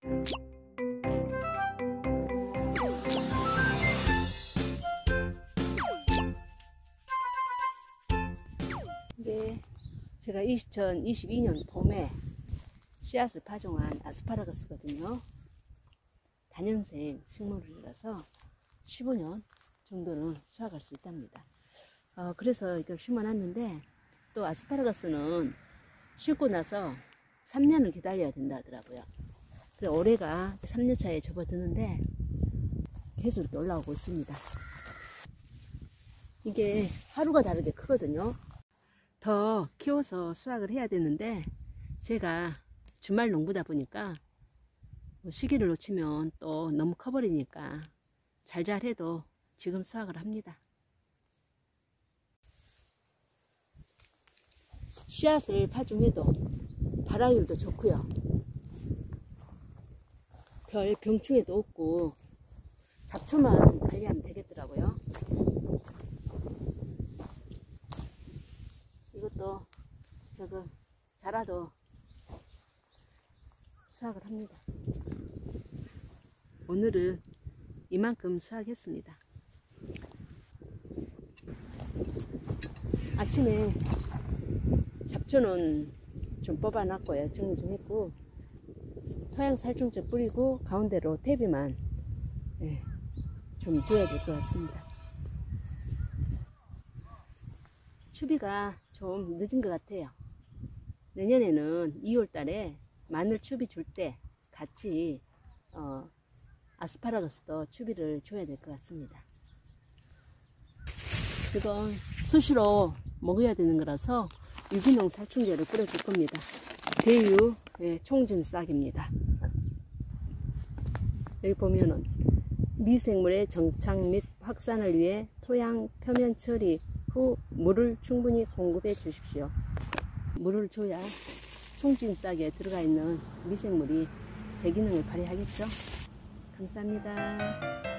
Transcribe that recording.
네, 제가 2022년 봄에 씨앗을 파종한 아스파라거스거든요. 다년생 식물이라서 15년 정도는 수확할 수 있답니다. 그래서 이걸 심어놨는데, 또 아스파라거스는 심고 나서 3년을 기다려야 된다 하더라고요. 그래, 올해가 3년차에 접어드는데 계속 이렇게 올라오고 있습니다. 이게 하루가 다르게 크거든요. 더 키워서 수확을 해야 되는데, 제가 주말 농부다 보니까 시기를 놓치면 또 너무 커버리니까 잘잘해도 지금 수확을 합니다. 씨앗을 파종해도 발화율도 좋고요. 별 병충해도 없고 잡초만 관리하면 되겠더라고요. 이것도 조금 자라도 수확을 합니다. 오늘은 이만큼 수확했습니다. 아침에 잡초는 좀 뽑아놨고요. 정리 좀 했고, 토양 살충제 뿌리고 가운데로 퇴비만 좀 줘야 될 것 같습니다. 추비가 좀 늦은 것 같아요. 내년에는 2월 달에 마늘 추비 줄 때 같이 아스파라거스도 추비를 줘야 될 것 같습니다. 이건 수시로 먹어야 되는 거라서 유기농 살충제를 뿌려줄 겁니다. 대유 총진싹입니다. 여기 보면은 미생물의 정착 및 확산을 위해 토양 표면 처리 후 물을 충분히 공급해 주십시오. 물을 줘야 총진싹에 들어가 있는 미생물이 제 기능을 발휘하겠죠. 감사합니다.